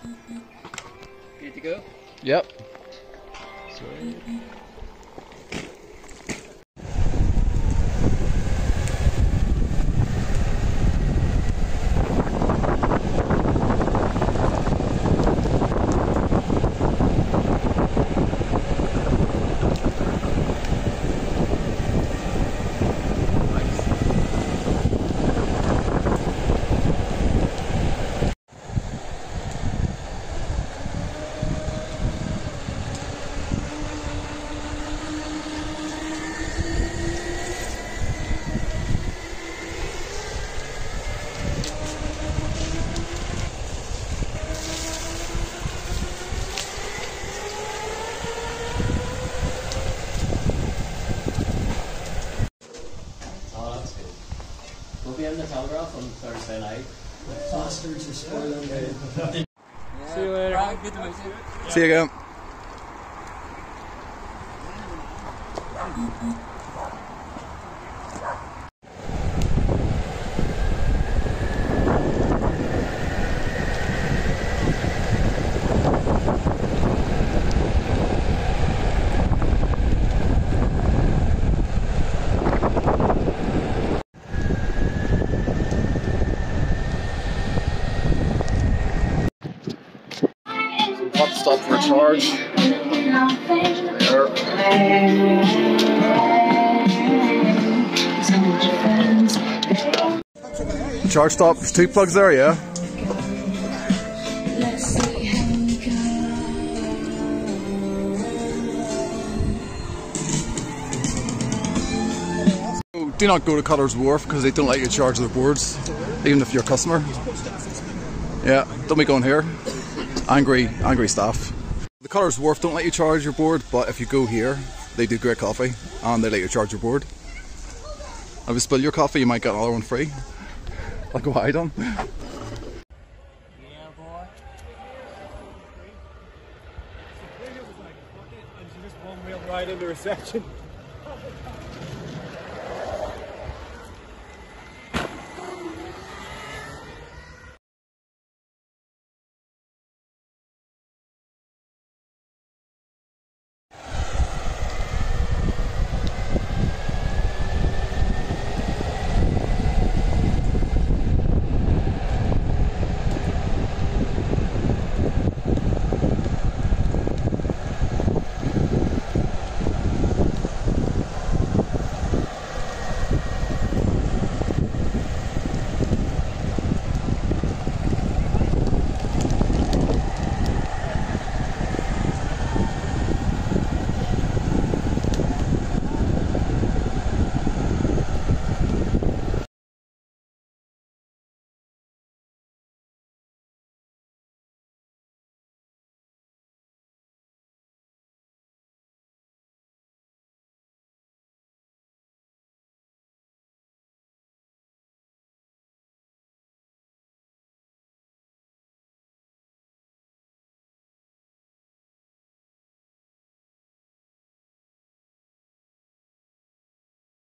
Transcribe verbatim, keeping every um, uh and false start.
Good to go? Yep. Sweet. We'll be in the Telegraph on Thursday night. Bastards are spoiling me. Yeah. See you later. Right, good to meet you. See you again. What stop for a charge? There. Charge stop. There's two plugs there, yeah. Do not go to Cutter's Wharf because they don't let you charge their boards, even if you're a customer. Yeah, don't be going here. Angry, angry staff. The Cutter's Wharf don't let you charge your board, but if you go here, they do great coffee and they let you charge your board. If you spill your coffee, you might get another one free. Like what I done. Yeah, boy. Just one wheel right into reception.